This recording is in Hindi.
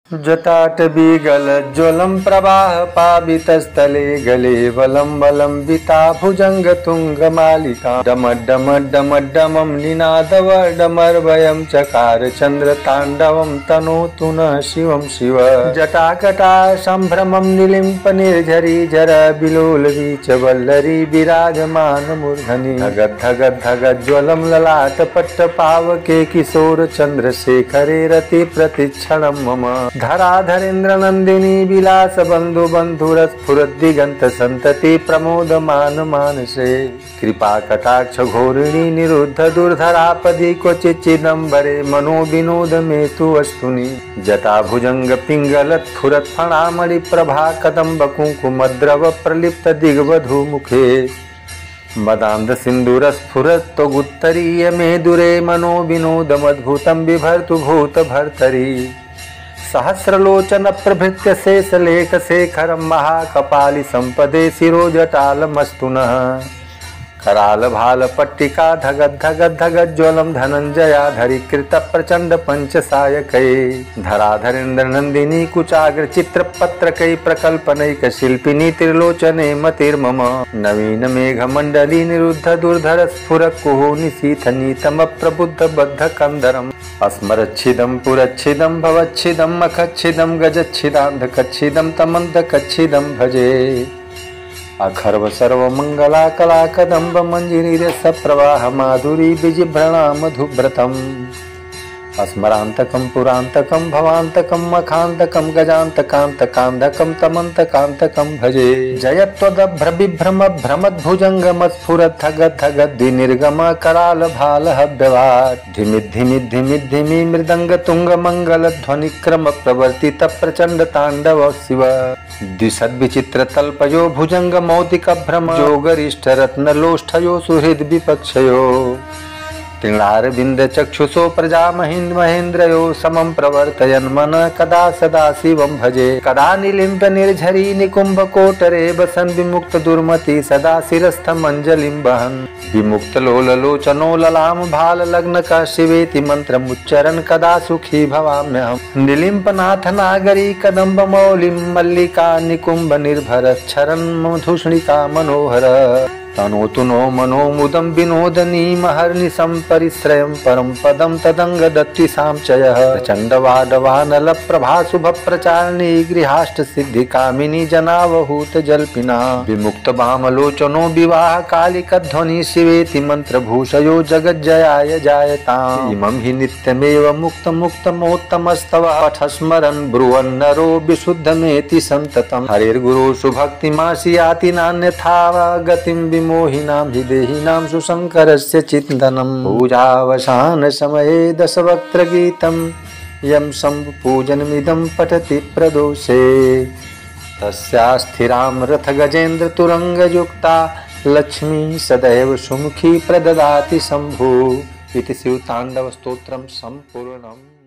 जटाटवीगलज्ज्वलं प्रवाहपावितस्थले गले वलं वलम्बिता भुजङ्गतुङ्गमालिका डमड्डमड्डमड्डमं निनादवर्डमर्वयं चकार चन्द्रताण्डवं तनोतु नः शिवं शिव। जटाकटा सम्भ्रमं निलिम्पनिर्झरीझरबिलोलवीचवल्लरी विराजमानमूर्धनि धगद्धगद्धगज्ज्वलं ललाटपट्टपावके किशोरचन्द्रशेखरे रति प्रतिक्षणं मम धराधरेन्द्र नंदिनी विलास बंधु बंधुरस्फुरद्दिगंत संतति प्रमोदमान मानसे कृपा कटाक्ष घोरिणी निरुद्ध दुर्धरापदि क्वचित चिदंबरे मनो विनोद में तु वस्तुनि जटा भुजंग पिंगलत फुरत फणामणि प्रभा कदम्ब कुंकुमद्रव प्रलिप्त दिग्वधू मुखे मदांध सिंदूरस्फुरत तो गुत्तरीय मेदुरे मनो विनोदमद्भुतं बिभर्तु भूत भर्तरी सहस्रलोचन प्रभृत्य शेषलेख शेखरं महाकपालि संपदे शिरोजटालमस्तु नः कराल भाल पट्टिका धगद्धगद्धगज्ज्वलं धनञ्जयाधरीकृत प्रचंड पंचसायकै धराधरेन्द्र नंदिनी कुचाग्र चित्रपत्रकै प्रकल्पनैक शिल्पिनी त्रिलोचने मतिर्मम नवीन मेघमण्डली निरुद्ध दुर्धर स्फुर कुहु निशीथनीतम प्रबुद्ध बद्ध कंदरम् अस्मरच्छिदं पुरच्छिदं भवच्छिदं मखच्छिदं गजच्छिदान्धकच्छिदं तमन्धकच्छिदं भजे अखर्व सर्वमंगला कला कदम्ब मंजिरी रस प्रवाह माधुरी विजिभ्रणा मधुव्रतम् अस्मरांतकं पुरांतकं भवांतकं मखांतकं गजांतकांतकांधकं तमंतकांतकं भजे जयत्वदभ्रविभ्रम भ्रमद्भुजंगमस्फुरद्धगद्धगद्विनिर्गम कराल भाल हव्यवाट् धिमिद्धिमिद्धिमिद्धिमि मृदंग तुंग मंगल ध्वनिक्रम प्रवर्तित प्रचंड तांडव शिव द्विसद्विचित्र तल्पयो भुजंग मौतिक भ्रम योगरिष्ठ रत्न लोष्ठयो सुहृद विपक्षयो तीर्णारविंद चक्षुषो प्रजा महीन्द्र महेन्द्रयो समं प्रवर्तयन् मन कदा सदा शिवं भजे कदा निलिम्प निर्झरी निकुंभ कोटरे बसन विमुक्त दुर्मति सदा शिरस्थमंजलिं वहन् विमुक्त लोललोचनो ललाम भाल लग्न का शिवेति मंत्रमुच्चरन् कदा सुखी भवाम्यहम् निलिम्पनाथ नागरी कदम्ब मौलिं मल्लिका निकुंभ निर्भरच्छरन् मधुष्णिका मनोहर तनोतु नो मनो मुदं विनोदनी महर्निशं परिश्रयं परं पदं तदंग दत्ति सामचयः प्रचंडवाडवानल प्रभा शुभ प्रचारिणी गृहाष्ट सिद्धि कामिनी जनावहूत जल्पिना विमुक्त वामलोचनो विवाह कालिक ध्वनि शिवेति मंत्रभूषयो जगज्जयाय जायताम् इमं हि नित्यमेव मुक्त मुक्त मोत्तमस्तव पठस्मरन् ब्रुवन् नरो विशुद्धमेति संततम् हरिर्गुरुषु भक्तिमासि याति नान्यथा गतिं मोहिनां हि देहिनां सुशंकरस्य चिन्तनं पूजावसान समये दशवक्त्र गीतं यं शम्भुपूजनमिदं पठति प्रदोषे तस्या स्थिरां रथ गजेन्द्र तुरंगयुक्ता लक्ष्मी सदैव सुमुखी प्रददाति शम्भु इति शिवताण्डव स्तोत्रं सम्पूर्णम्।